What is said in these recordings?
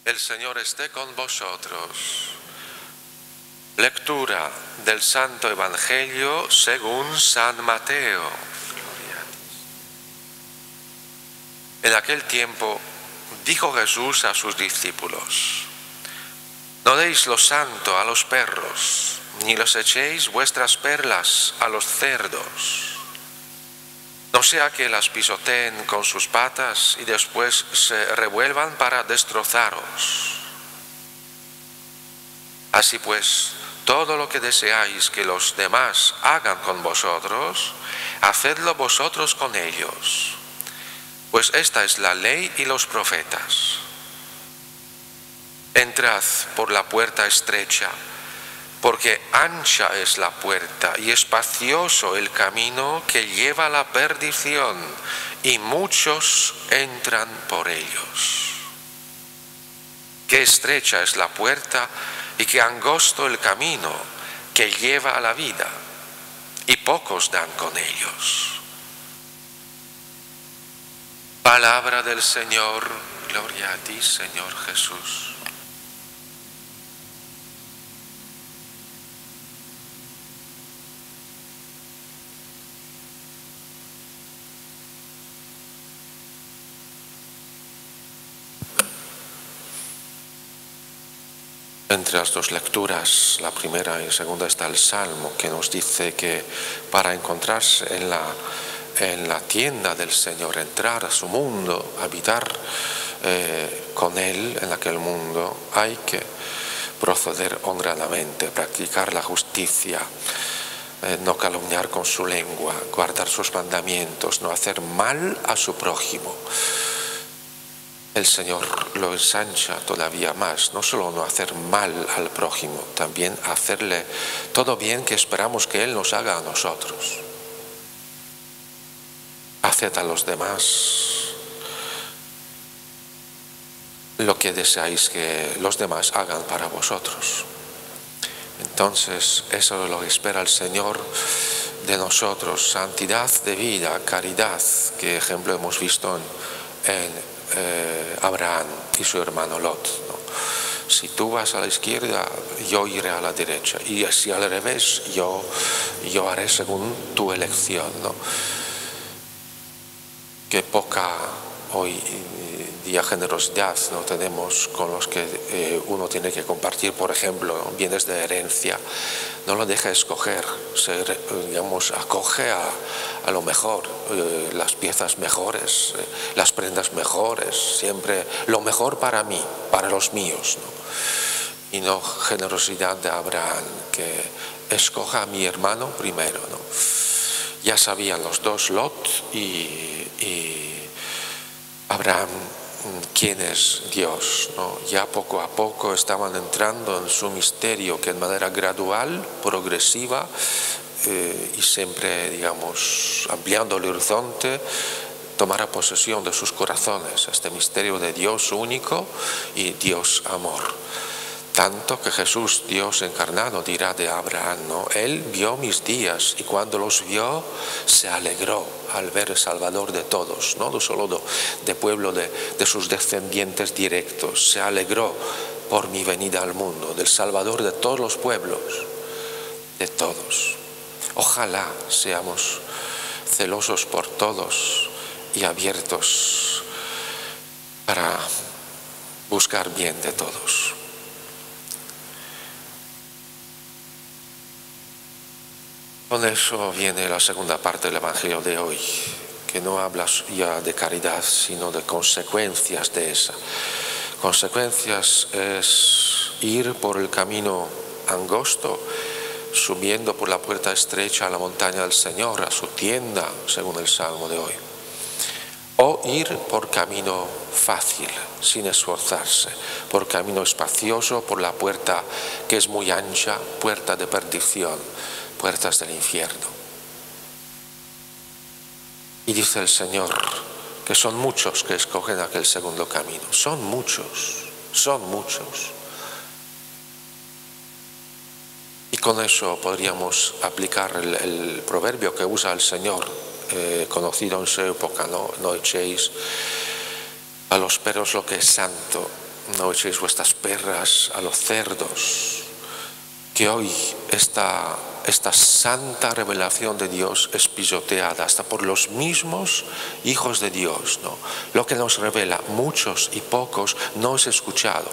El Señor esté con vosotros. Lectura del Santo Evangelio según San Mateo. En aquel tiempo dijo Jesús a sus discípulos: no deis lo santo a los perros, ni los echéis vuestras perlas a los cerdos, no sea que las pisoteen con sus patas y después se revuelvan para destrozaros. Así pues, todo lo que deseáis que los demás hagan con vosotros, hacedlo vosotros con ellos, pues esta es la ley y los profetas. Entrad por la puerta estrecha, porque ancha es la puerta y espacioso el camino que lleva a la perdición, y muchos entran por ellos. Qué estrecha es la puerta y qué angosto el camino que lleva a la vida, y pocos dan con ellos. Palabra del Señor. Gloria a ti, Señor Jesús. Entre las dos lecturas, la primera y la segunda, está el Salmo, que nos dice que para encontrarse en la tienda del Señor, entrar a su mundo, habitar con Él en aquel mundo, hay que proceder honradamente, practicar la justicia, no calumniar con su lengua, guardar sus mandamientos, no hacer mal a su prójimo. El Señor lo ensancha todavía más, no solo no hacer mal al prójimo, también hacerle todo bien que esperamos que Él nos haga a nosotros. Haced a los demás lo que deseáis que los demás hagan para vosotros. Entonces, eso es lo que espera el Señor de nosotros: santidad de vida, caridad, que ejemplo hemos visto en Abraham y su hermano Lot, ¿no? Si tú vas a la izquierda, yo iré a la derecha, y si al revés, yo haré según tu elección, ¿no? Qué poca hoy día generosidad no tenemos con los que uno tiene que compartir, por ejemplo, bienes de herencia. No lo deja escoger, digamos, acoge a lo mejor, las piezas mejores, las prendas mejores, siempre lo mejor para mí, para los míos, ¿no? Y no generosidad de Abraham, que escoja a mi hermano primero, ¿no? Ya sabían los dos, Lot y Abraham, quién es Dios, ¿no? Ya poco a poco estaban entrando en su misterio, que de manera gradual, progresiva, y siempre, digamos, ampliando el horizonte, tomará posesión de sus corazones, este misterio de Dios único y Dios amor. Tanto que Jesús, Dios encarnado, dirá de Abraham, ¿no? Él vio mis días, y cuando los vio se alegró al ver el Salvador de todos, no solo de pueblo de sus descendientes directos. Se alegró por mi venida al mundo, del Salvador de todos los pueblos, de todos. Ojalá seamos celosos por todos y abiertos para buscar bien de todos. Con eso viene la segunda parte del Evangelio de hoy, que no habla ya de caridad, sino de consecuencias de esa. Consecuencias es ir por el camino angosto, subiendo por la puerta estrecha a la montaña del Señor, a su tienda, según el Salmo de hoy. O ir por camino fácil, sin esforzarse, por camino espacioso, por la puerta que es muy ancha, puerta de perdición, puertas del infierno. Y dice el Señor que son muchos que escogen aquel segundo camino. Son muchos, son muchos. Y con eso podríamos aplicar el proverbio que usa el Señor, conocido en su época, no echéis a los perros lo que es santo, no echéis vuestras perras a los cerdos, que hoy esta santa revelación de Dios es pisoteada hasta por los mismos hijos de Dios, ¿no? Lo que nos revela muchos y pocos no es escuchado.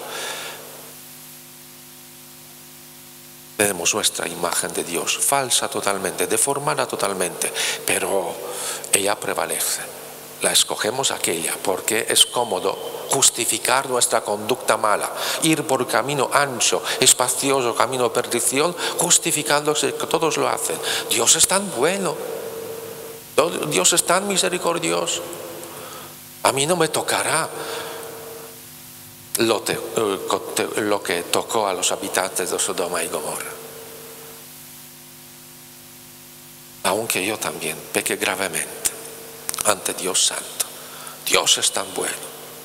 Tenemos nuestra imagen de Dios, falsa totalmente, deformada totalmente, pero ella prevalece. La escogemos aquella porque es cómodo justificar nuestra conducta mala, ir por camino ancho, espacioso, camino de perdición, justificándose que todos lo hacen. Dios es tan bueno, Dios es tan misericordioso. A mí no me tocará lo que tocó a los habitantes de Sodoma y Gomorra. Aunque yo también pequé gravemente ante Dios Santo. Dios es tan bueno.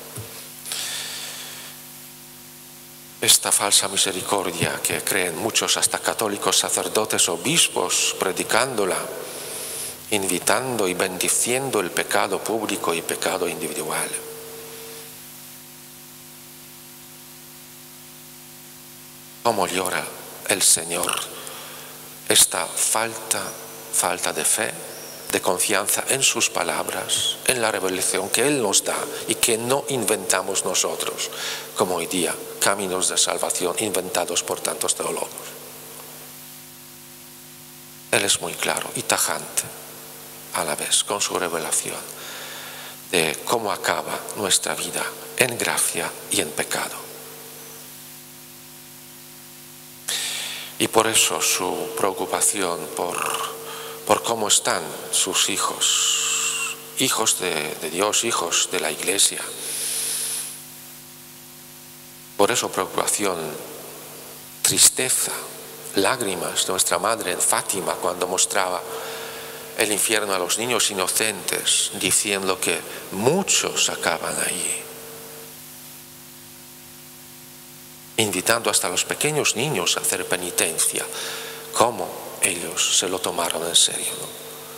Esta falsa misericordia que creen muchos, hasta católicos, sacerdotes, obispos, predicándola, invitando y bendiciendo el pecado público y pecado individual. ¿Cómo llora el Señor esta falta de fe, de confianza en sus palabras, en la revelación que Él nos da y que no inventamos nosotros, como hoy día, caminos de salvación inventados por tantos teólogos? Él es muy claro y tajante a la vez con su revelación de cómo acaba nuestra vida en gracia y en pecado. Y por eso su preocupación por cómo están sus hijos, hijos de Dios, hijos de la Iglesia. Por eso preocupación, tristeza, lágrimas de nuestra madre en Fátima cuando mostraba el infierno a los niños inocentes, diciendo que muchos acaban allí. Invitando hasta a los pequeños niños a hacer penitencia, cómo ellos se lo tomaron en serio, ¿no?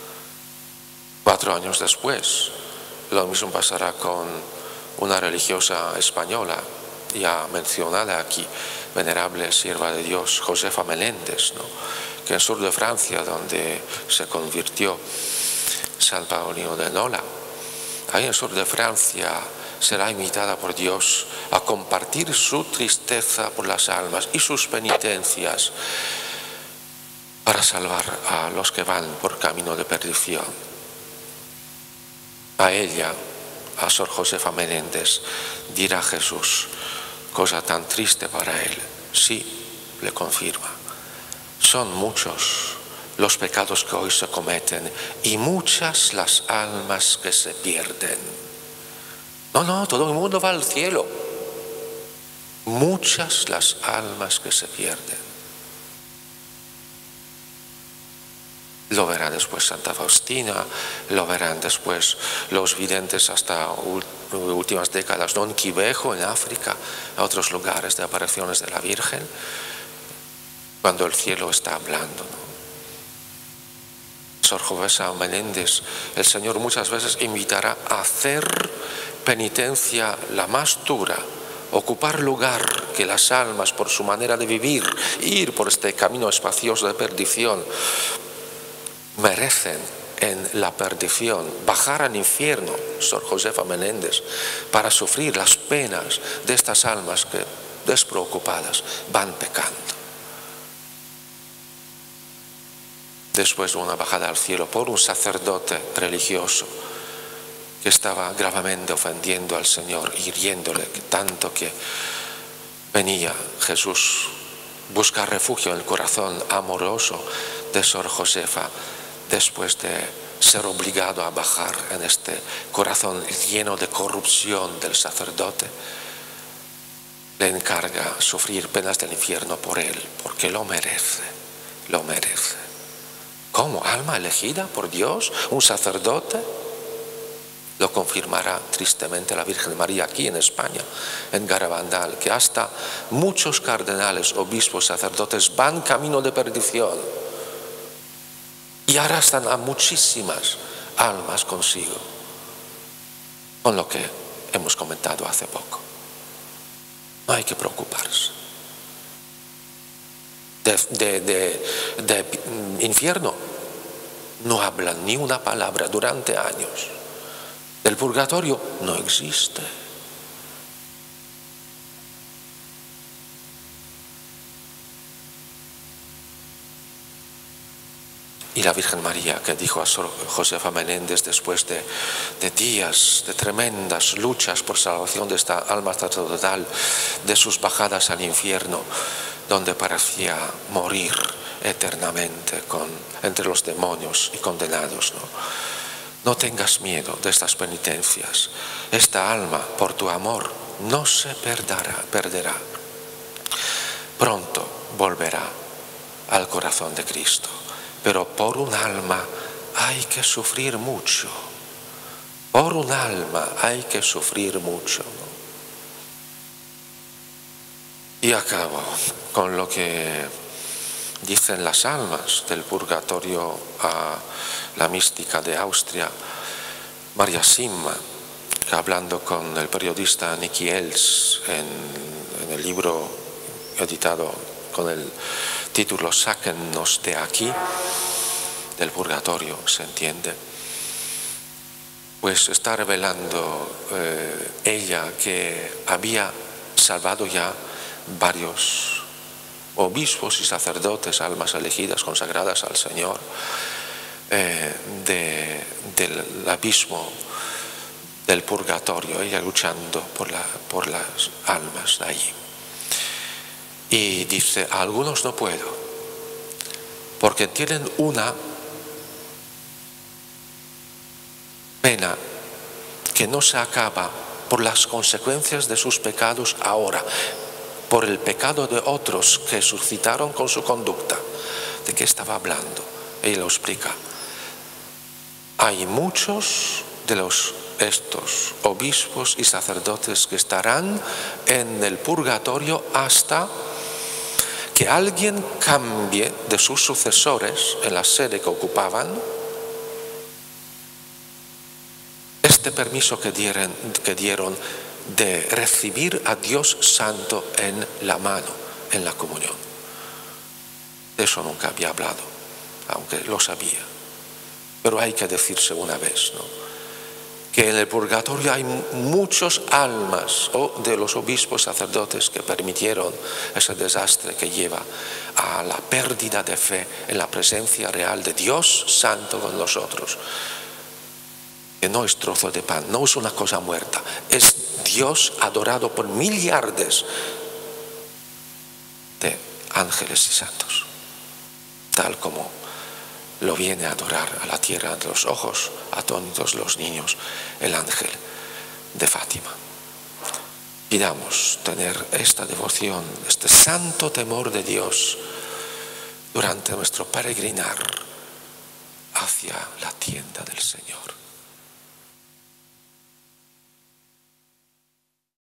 4 años después, lo mismo pasará con una religiosa española, ya mencionada aquí, venerable sierva de Dios, Josefa Menéndez, ¿no? Que en el sur de Francia, donde se convirtió San Paulino de Nola, ahí en el sur de Francia, será invitada por Dios a compartir su tristeza por las almas y sus penitencias para salvar a los que van por camino de perdición. A ella, a Sor Josefa Menéndez, dirá Jesús, cosa tan triste para él, sí, le confirma, son muchos los pecados que hoy se cometen y muchas las almas que se pierden. No, todo el mundo va al cielo. Muchas las almas que se pierden. Lo verán después Santa Faustina, lo verán después los videntes hasta últimas décadas, Don Quivejo en África, a otros lugares de apariciones de la Virgen, cuando el cielo está hablando, ¿no? Sor Josefa Menéndez, el Señor muchas veces invitará a hacer penitencia la más dura, ocupar lugar que las almas por su manera de vivir, ir por este camino espacioso de perdición, merecen en la perdición, bajar al infierno, Sor Josefa Menéndez, para sufrir las penas de estas almas que despreocupadas van pecando. Después de una bajada al cielo por un sacerdote religioso que estaba gravemente ofendiendo al Señor, hiriéndole tanto que venía Jesús buscar refugio en el corazón amoroso de Sor Josefa, después de ser obligado a bajar en este corazón lleno de corrupción del sacerdote, le encarga sufrir penas del infierno por él, porque lo merece, lo merece. ¿Cómo? ¿Alma elegida por Dios? ¿Un sacerdote? Lo confirmará tristemente la Virgen María aquí en España, en Garabandal, que hasta muchos cardenales, obispos, sacerdotes van camino de perdición y arrastran a muchísimas almas consigo, con lo que hemos comentado hace poco. No hay que preocuparse. De infierno no hablan ni una palabra durante años. El purgatorio no existe. Y la Virgen María, que dijo a Sor Josefa Menéndez después de días de tremendas luchas por salvación de esta alma sacerdotal, de sus bajadas al infierno, donde parecía morir eternamente entre los demonios y condenados, no tengas miedo de estas penitencias. Esta alma, por tu amor, no se perderá. Pronto volverá al corazón de Cristo. Pero por un alma hay que sufrir mucho. Por un alma hay que sufrir mucho. Y acabo con lo que dicen las almas del purgatorio a la mística de Austria, María Simma, que hablando con el periodista Nicky Els en el libro editado con el título "Sáquennos de aquí", del purgatorio, se entiende, pues está revelando ella que había salvado ya varios obispos y sacerdotes, almas elegidas, consagradas al Señor, del abismo del purgatorio, ella luchando por las almas de allí. Y dice, a algunos no puedo, porque tienen una pena que no se acaba por las consecuencias de sus pecados ahora, por el pecado de otros que suscitaron con su conducta. ¿De qué estaba hablando? Ella lo explica. Hay muchos de estos obispos y sacerdotes que estarán en el purgatorio hasta que alguien cambie de sus sucesores en la sede que ocupaban este permiso que dieron de recibir a Dios Santo en la mano, en la comunión. De eso nunca había hablado, aunque lo sabía. Pero hay que decirse una vez, que en el purgatorio hay muchos almas de los obispos sacerdotes que permitieron ese desastre que lleva a la pérdida de fe en la presencia real de Dios Santo con nosotros. Que no es trozo de pan, no es una cosa muerta, es Dios adorado por miliardes de ángeles y santos, tal como lo viene a adorar a la tierra ante los ojos atónitos los niños, el ángel de Fátima. Pidamos tener esta devoción, este santo temor de Dios durante nuestro peregrinar hacia la tienda del Señor.